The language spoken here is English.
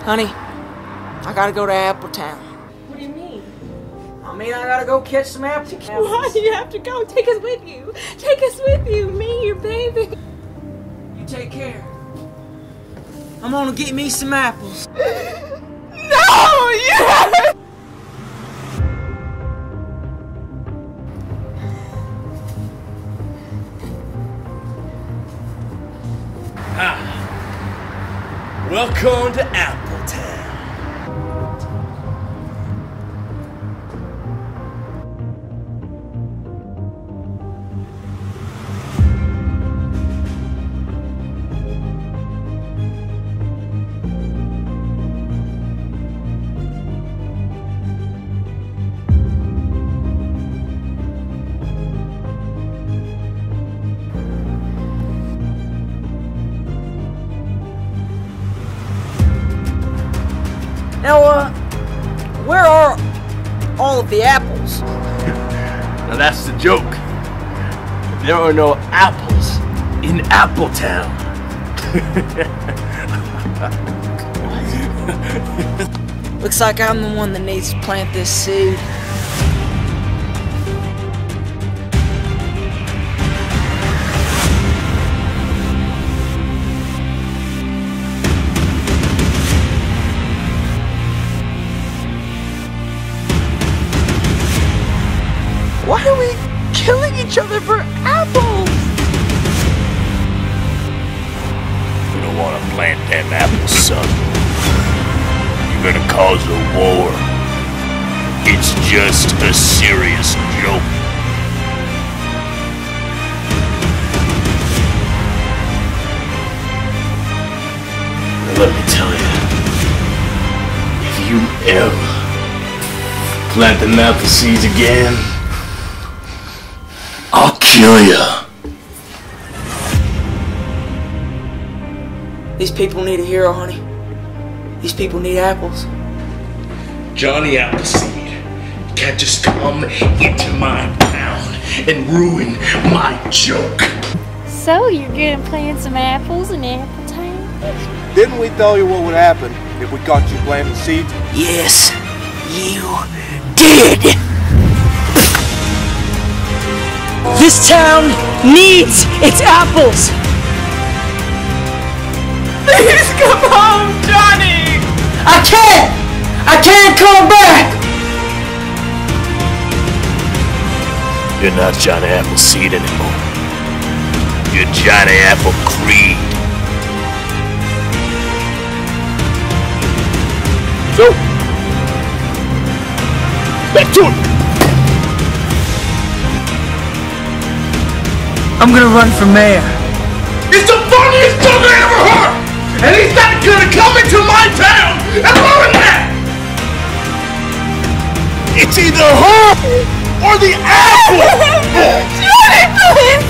Honey, I gotta go to Appletown. What do you mean? I mean, I gotta go catch some apples. Why do you have to go? Take us with you. Take us with you. Me, your baby. You take care. I'm gonna get me some apples. No! Yeah! Welcome to Appletown. Now, where are all of the apples? Now that's the joke. There are no apples in Appletown. Looks like I'm the one that needs to plant this seed. Why are we killing each other for apples? We don't want to plant them apples, son. You're gonna cause a war. It's just a serious joke. Now let me tell you, if you ever plant them apple seeds again, I'll kill ya. These people need a hero, honey. These people need apples. Johnny Appleseed, you can't just come into my town and ruin my joke. So you're gonna plant some apples in Appletown? Didn't we tell you what would happen if we caught you planting seeds? Yes, you did! This town needs its apples! Please come home, Johnny! I can't! I can't come back! You're not Johnny Appleseed anymore. You're Johnny Apple Creed. So, back to it. I'm gonna run for mayor. It's the funniest joke I ever heard! And he's not gonna come into my town and ruin that! It's either her or the apple! Johnny, please